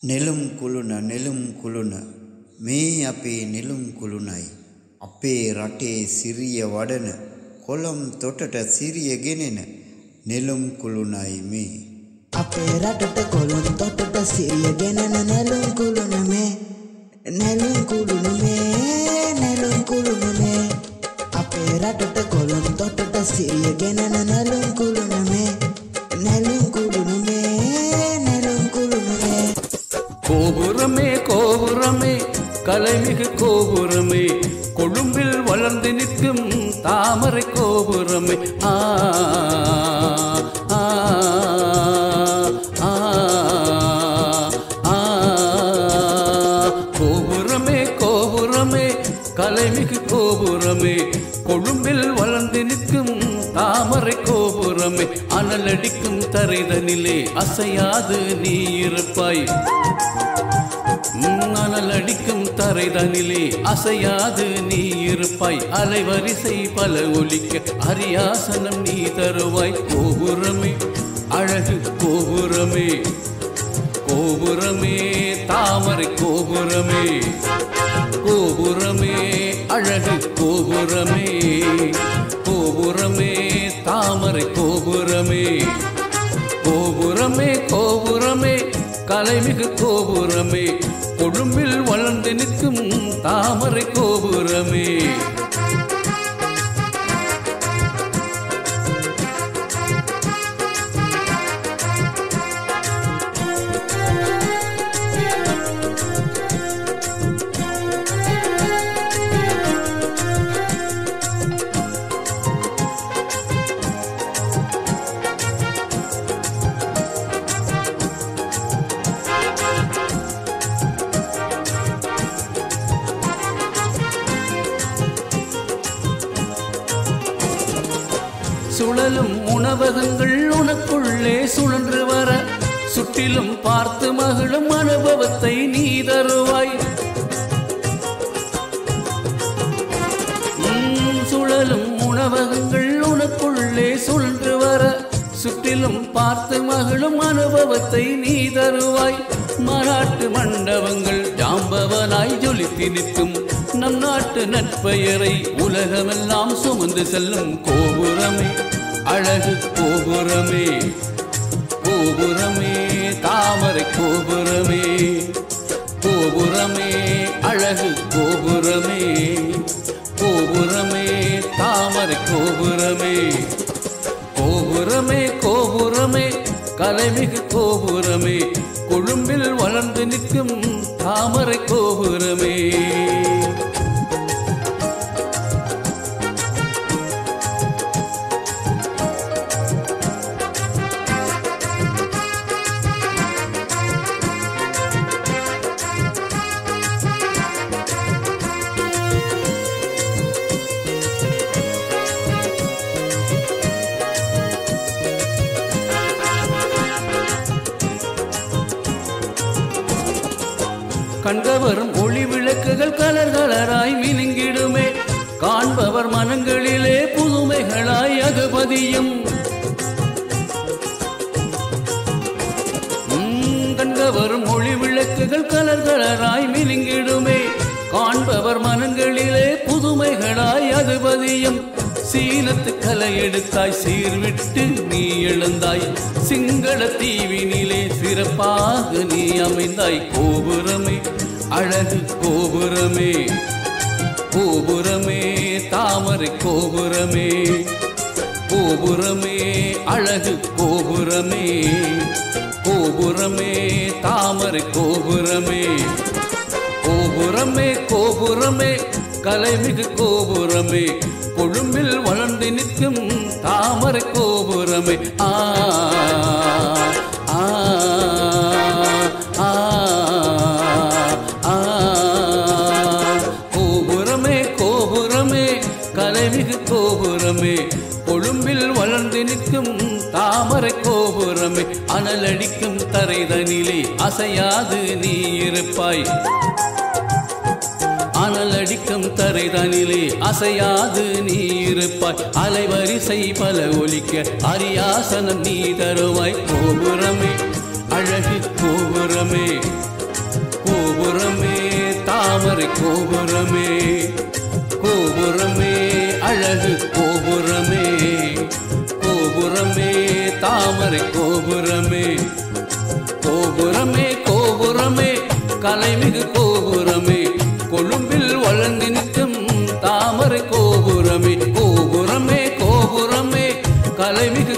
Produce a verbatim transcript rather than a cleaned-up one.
නෙළුම් කුළුණ නෙළුම් කුළුණ මේ අපේ නෙළුම් කුළුණයි අපේ රටේ සිරිය වඩන කොළම් තොටට සිරිය ගෙනෙන නෙළුම් කුළුණයි මේ අපේ රටට කොළම් තොටට සිරිය ගෙනෙන නෙළුම් කුළුණ මේ නෙළුම් කුළුණ මේ නෙළුම් කුළුණ මේ අපේ රටට කොළම් තොටට සිරිය ගෙනෙන නෙළුම් කුළුණ මේ නෙළුම් කුළුණ මේ නෙළුම් කුළුණ මේ கோபுரமே கோபுரமே கலைமிகு கோபுரமே கொழும்பில் வளர்ந்து நிற்கும் தாமரை கோபுரமே ஆ ஆ ஆ ஆ கோபுரமே கோபுரமே கலைமிகு கோபுரமே கொழும்பில் வளர்ந்து நிற்கும் தாமரை கோபுரமே அனலடிக்கும் தரைதனிலே அசையாது நீ இருப்பாய் அனலடிக்கும் தரைதனிலே அசையாது நீ இருப்பாய் அலைவரிசை பல ஒலிக்க அரியாசனம் நீ தருவாய் கோபுரமே அழகு கோபுரமே கோபுரமே தாமரை கோபுரமே கோபுரமே அழகு கோபுரமே கோபுரமே தாமரை கோபுரமே கோபுரமே கோபுரமே கலைமிகு கோபுரமே கொழும்பில் வளர்ந்து நிற்கும் தாமரை கோபுரமே சுழலும் உணவகங்கள் உனக்குள்ளே சுழன்று வர சுற்றிலும் பார்த்து மகிழும் அனுபவத்தை நீ தருவாய் சுழலும் உணவகங்கள் உனக்குள்ளே சுழன்று வர சுற்றிலும் பார்த்து மகிழும் அனுபவத்தை நீ தருவாய் மாநாட்டு மண்டபங்கள் ஜாம்பவனாய் ஜொலித்து நிற்கும் நம் நாட்டு நற்பெயரை உலகமெல்லாம் சுமந்து செல்லும் கோபுரமே அழகு கோபுரமே கோபுரமே தாமரை கோபுரமே கோபுரமே அழகு கோபுரமே கோபுரமே தாமரை கோபுரமே கோபுரமே கோபுரமே கலைமிகு கோபுரமே கொழும்பில் வளர்ந்து நிற்கும் தாமரை கோபுரமே கண்டவரும் ஒளி விளக்குகள் கலர் கலராய் மினுங்கிடுமே காண்பவர் மனங்களிலே புதுமைகளாய் அகபதியும் கண்டவரும் ஒளி விளக்குகள் கலர் கலராய் மினுங்கிடுமே காண்பவர் மனங்களிலே புதுமைகளாய் அகபதியும் சீனத்து கலை எடுத்தாய் சீர்விட்டு நீ எழுந்தாய் சிங்கள தீவினிலே சிறப்பாக நீ அமைந்தாய் கோபுரமே அழகு கோபுரமே கோபுரமே தாமரை கோபுரமே கோபுரமே அழகு கோபுரமே கோபுரமே தாமரை கோபுரமே கோபுரமே கோபுரமே கலைமிகு கோபுரமே கொழும்பில் வளர்ந்து நிற்கும் தாமரை கோபுரமே ஆ ஆ ஆ ஆ கோபுரமே கோபுரமே கலைமிகு கோபுரமே கொழும்பில் வளர்ந்து நிற்கும் தாமரை கோபுரமே அனலடிக்கும் தரைதனிலே அசையாது நீ இருப்பாய் அனலடிக்கும் தரைதனிலே அசையாது நீ இருப்பாய் அலைவரிசை பல ஒலிக்க அரியாசனம் நீ தருவாய் கோபுரமே அழகு கோபுரமே தாமரை கோபுரமே கோபுரமே அழகு கோபுரமே கோபுரமே தாமரை கோபுரமே கோபுரமே கோபுரமே கலைமிகு கோபுரமே கொழும்பில் வளர்ந்து நிற்கும் தாமரை கோபுரமே கோபுரமே கோபுரமே கலைமிகு